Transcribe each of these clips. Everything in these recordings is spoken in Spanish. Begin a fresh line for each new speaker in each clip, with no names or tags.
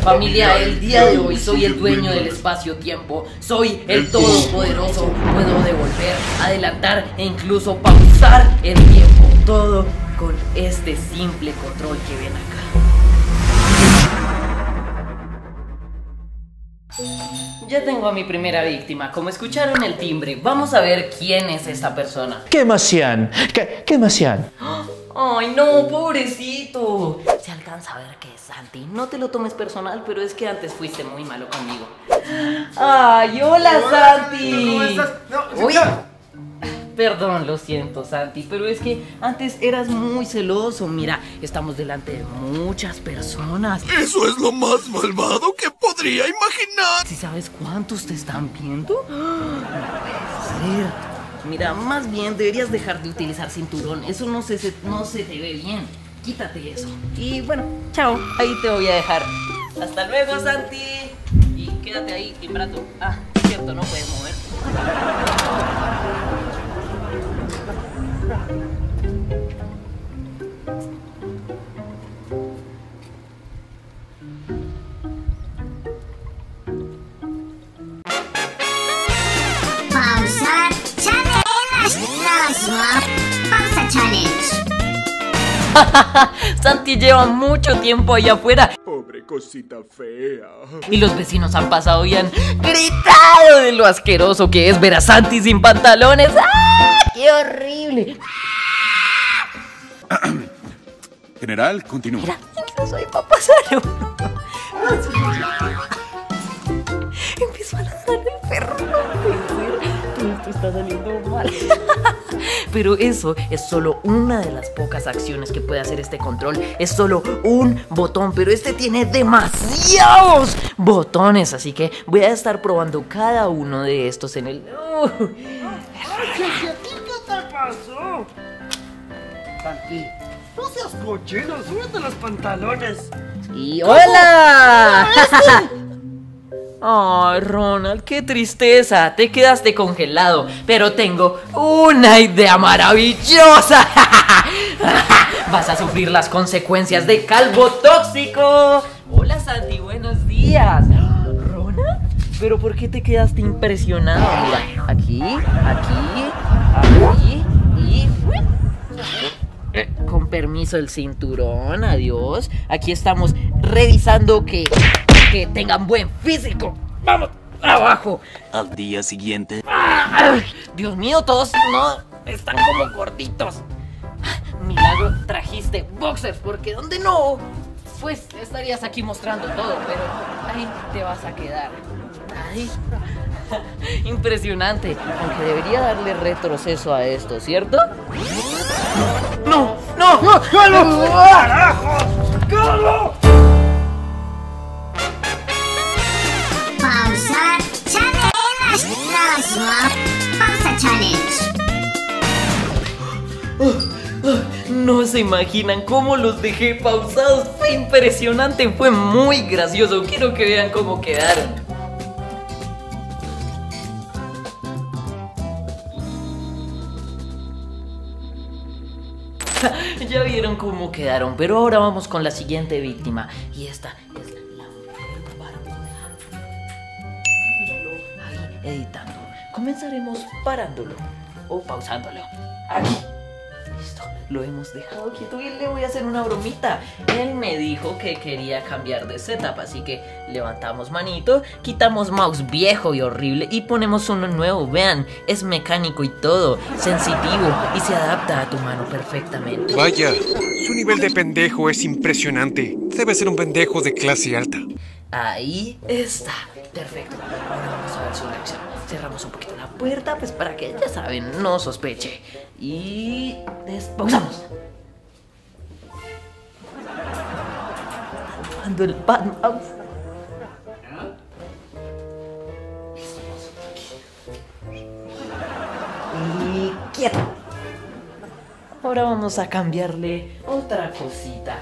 Familia, el día de hoy soy el dueño del espacio-tiempo. Soy el todopoderoso. Puedo devolver, adelantar e incluso pausar el tiempo. Todo con este simple control que ven acá. Ya tengo a mi primera víctima. Como escucharon el timbre, vamos a ver quién es esta persona.
¿Qué Macián? ¿Qué Macián?
Ay, no, pobrecito. Se alcanza a ver que es Santi. No te lo tomes personal, pero es que antes fuiste muy malo conmigo. Ay, hola, Santi.
¿Cómo estás? No,
Uy. Perdón, lo siento, Santi, pero es que antes eras muy celoso. Mira, estamos delante de muchas personas.
Eso es lo más malvado que podría imaginar.
¿Sí sabes cuántos te están viendo? No puede ser. Mira, más bien deberías dejar de utilizar cinturón. Eso no se te ve bien. Quítate eso. Y bueno, chao. Ahí te voy a dejar. Hasta luego, Santi. Y quédate ahí timbrando. Ah, cierto, no puedes mover.
Pausar challenge. Pausa challenge.
Santi lleva mucho tiempo allá afuera
Pobre cosita fea.
y los vecinos han pasado y han gritado de lo asqueroso que es ver a Santi sin pantalones. ¡Ah! ¡Qué horrible!
General, continúa.
Mira, incluso ahí va a pasar uno. Empezó a ladrar el perro. No puede ser. Todo esto está saliendo mal. Pero eso es solo una de las pocas acciones que puede hacer este control. Es solo un botón, pero este tiene demasiados botones. Así que voy a estar probando cada uno de estos en el...
¿Qué te pasó? Santi, no seas cochino, súbete los pantalones.
¡Y hola! Ay, Ronald, qué tristeza. Te quedaste congelado. Pero tengo una idea maravillosa. Vas a sufrir las consecuencias de calvo tóxico. Hola, Santi, buenos días. ¿Ronald? ¿Pero por qué te quedaste impresionado? Mira, aquí y... con permiso el cinturón, adiós. Aquí estamos revisando que tengan buen físico. ¡Vamos! ¡Abajo!
Al día siguiente.
¡Ay! Dios mío, todos no están como gorditos. Milagro, trajiste boxers, porque donde no, pues estarías aquí mostrando todo, pero ahí te vas a quedar. Ahí. Impresionante, aunque debería darle retroceso a esto, ¿cierto? ¡No! ¡No!
¡Calvo! ¡Carajos! ¡Calvo!
Pausar challenge. Pausa challenge.
No se imaginan cómo los dejé pausados. Fue impresionante, fue muy gracioso. Quiero que vean cómo quedaron. Ya vieron cómo quedaron, pero ahora vamos con la siguiente víctima. Y esta es la mujer barbuda. Míralo ahí editando. Comenzaremos parándolo o pausándolo. Aquí. Listo, lo hemos dejado quieto y le voy a hacer una bromita. Él me dijo que quería cambiar de setup, así que levantamos manito, quitamos mouse viejo y horrible y ponemos uno nuevo. Vean, es mecánico y todo, sensitivo y se adapta a tu mano perfectamente.
Vaya, su nivel de pendejo es impresionante. Debe ser un pendejo de clase alta.
Ahí está, perfecto. Ahora vamos a ver su reacción. Cerramos un poquito la puerta, pues para que, ya saben, no sospeche. Y despausamos. Cuando el pan mouse. Y quieto. Ahora vamos a cambiarle otra cosita.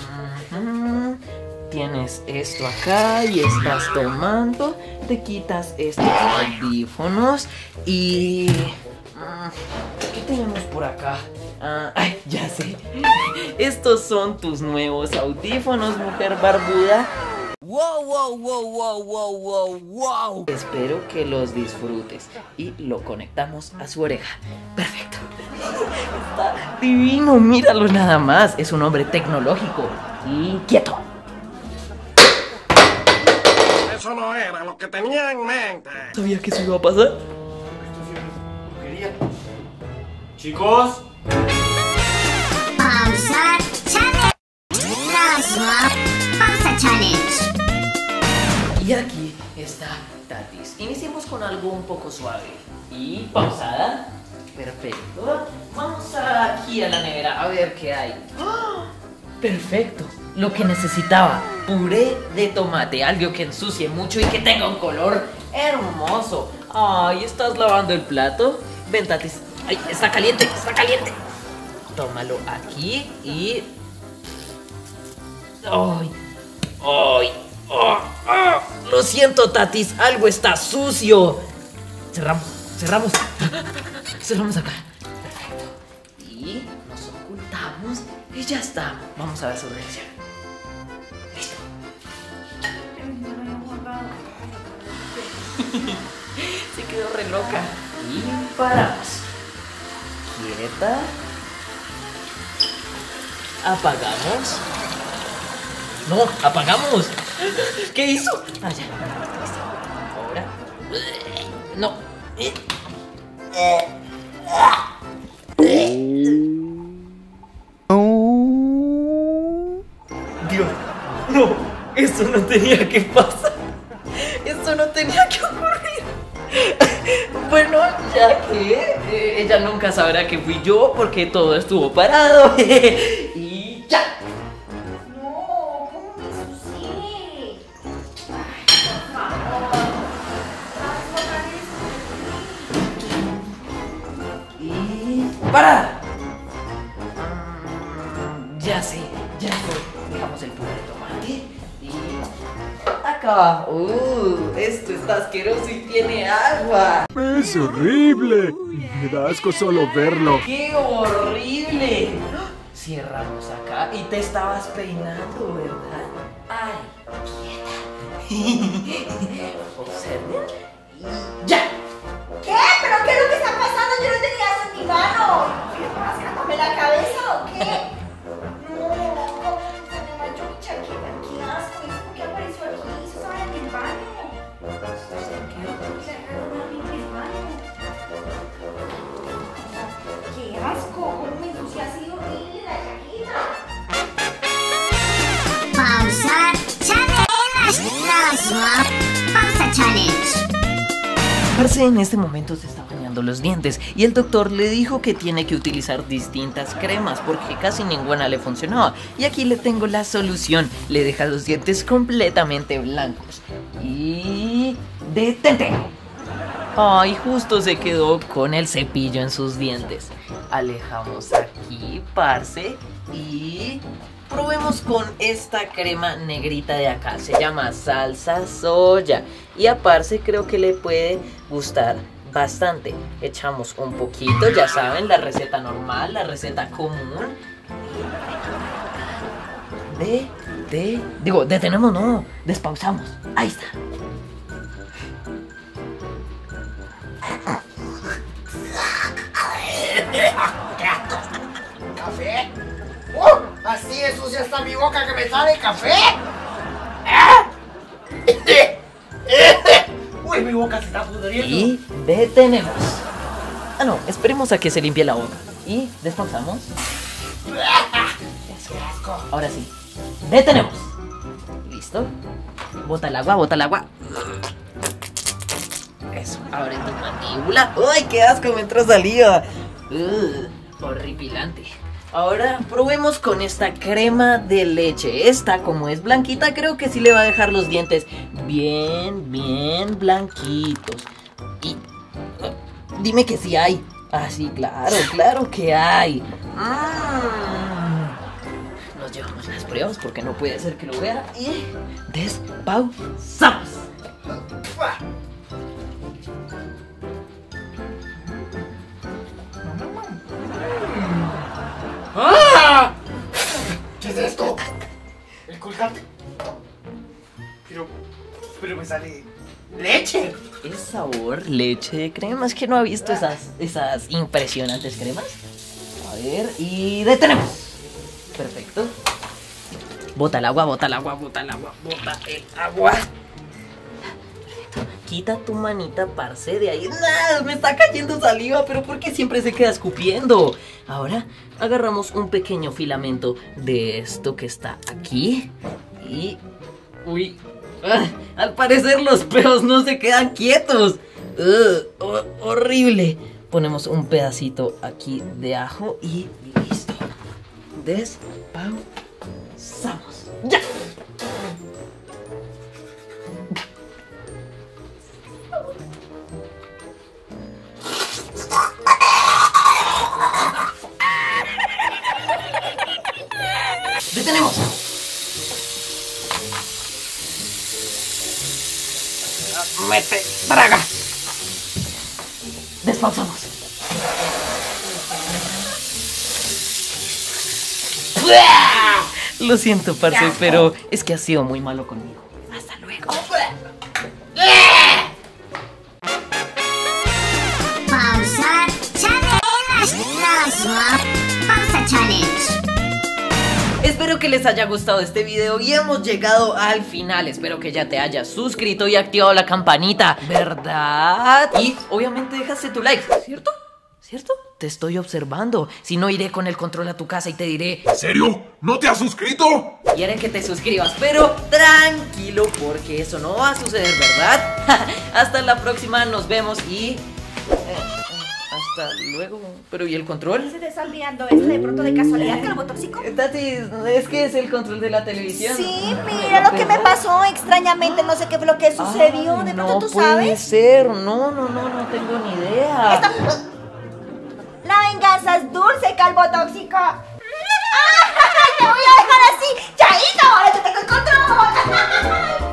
Tienes esto acá y estás tomando. Te quitas estos audífonos y... ¿qué tenemos por acá? Ay, ya sé. Estos son tus nuevos audífonos, mujer barbuda. ¡Wow, wow, wow, wow, wow, wow, wow! Espero que los disfrutes. Y lo conectamos a su oreja. Perfecto. Está divino, míralo nada más. Es un hombre tecnológico. Y quieto.
Eso no era lo que tenía en mente.
¿Sabía que eso iba a pasar?
Chicos,
Pausa Challenge. Pausa Challenge.
Y aquí está Tatis. Iniciemos con algo un poco suave. Y pausada. Perfecto. Vamos aquí a la nevera a ver qué hay. ¡Oh! Perfecto. Lo que necesitaba. Puré de tomate. Algo que ensucie mucho y que tenga un color hermoso. Ay, ¿estás lavando el plato? Ven, Tatis. Ay, está caliente, está caliente. Tómalo aquí y... ¡Ay! ¡Ay! ¡Oh! ¡Oh! Lo siento, Tatis, algo está sucio. Cerramos, cerramos. Cerramos acá. Perfecto. Y nos ocultamos y ya está. Vamos a ver su reacción. Listo. Se quedó re loca. Y paramos. Quieta. Apagamos. No, apagamos. ¿Qué hizo? Ah, ya. Listo. Ahora. No. Dios. No. Eso no tenía que pasar. Eso no tenía que ocurrir. Bueno, ya que ella nunca sabrá que fui yo porque todo estuvo parado. Y ya.
No, ¿cómo me ensucié?
Y ¡para! Ya sé, ya sé. Dejamos el puré de tomate y acá. Esto está asqueroso y tiene agua.
Es horrible. Me da asco solo verlo.
¡Qué horrible! Cerramos acá y te estabas peinando, ¿verdad? ¡Ay, quieta! Observen y ¡ya!
¿Qué? ¿Pero qué es lo que está pasando? Yo no tenía eso en mi mano. ¿Qué, rascándome la cabeza o qué? No, se me manchó mi chaqueta. Qué asco. ¿Y por qué apareció aquí? Eso estaba en el baño. ¡Qué asco! ¿Cómo me ensucié así horrible la chaqueta? Pausa Challenge. Pausa Challenge.
Parce en este momento se está bañando los dientes y el doctor le dijo que tiene que utilizar distintas cremas porque casi ninguna le funcionaba. Y aquí le tengo la solución. Le deja los dientes completamente blancos. Y... ¡detente! Ay, justo se quedó con el cepillo en sus dientes. Alejamos aquí, parce, y probemos con esta crema negrita de acá. Se llama salsa soya y a parce creo que le puede gustar bastante. Echamos un poquito, ya saben, la receta normal, la receta común. Detenemos, no, despausamos. Ahí está.
¿café? Así de sucia está mi boca que me sale café. Uy, mi boca se está pudriendo.
Y detenemos. Ah, no, esperemos a que se limpie la boca. Y despausamos. Ahora sí, detenemos. Listo. Bota el agua, bota el agua. Eso, abre tu mandíbula. ¡Ay, qué asco! Me entró saliva. Horripilante. Ahora probemos con esta crema de leche. Esta, como es blanquita, creo que sí le va a dejar los dientes bien, bien blanquitos. Y... dime que sí hay. Ah, sí, claro, claro que hay. Nos llevamos las pruebas porque no puede ser que lo vea. Y despausamos.
¡Ah! ¿Qué es esto? ¿El colgate? sale leche.
Es sabor leche de crema. Es que no ha visto esas impresionantes cremas. A ver, y detenemos. Perfecto. Bota el agua, bota el agua, bota el agua, bota el agua. Quita tu manita, parce, de ahí. ¡Nah! Me está cayendo saliva, pero ¿por qué siempre se queda escupiendo? Ahora agarramos un pequeño filamento de esto que está aquí. Y... uy, al parecer los peos no se quedan quietos. Horrible. Ponemos un pedacito aquí de ajo y listo. Despausamos. ¡Ya! ¡Detenemos! ¡Mete! ¡Traga! Despausamos. Lo siento, parce, pero es que has sido muy malo conmigo. Hasta luego.
Pausa Challenge. Pausa Challenge.
Espero que les haya gustado este video y hemos llegado al final. Espero que ya te hayas suscrito y activado la campanita, ¿verdad? Y obviamente dejaste tu like, ¿cierto? ¿Cierto? Te estoy observando. Si no, iré con el control a tu casa y te diré...
¿En serio? ¿No te has suscrito?
Quiere que te suscribas, pero tranquilo, porque eso no va a suceder, ¿verdad? Hasta la próxima, nos vemos y... hasta luego. Pero ¿y el control?
¿Se te está olvidando eso de pronto de casualidad, calvo tóxico?
Tati, es que es el control de la televisión.
Sí, mira lo que me pasó extrañamente, no sé qué fue lo que sucedió, de pronto tú
puede
sabes.
ser, no tengo ni idea.
La venganza es dulce, calvo tóxico. ¡Ah! ¡Te voy a dejar así! ¡Chaito! ¡Ahora te tengo el control!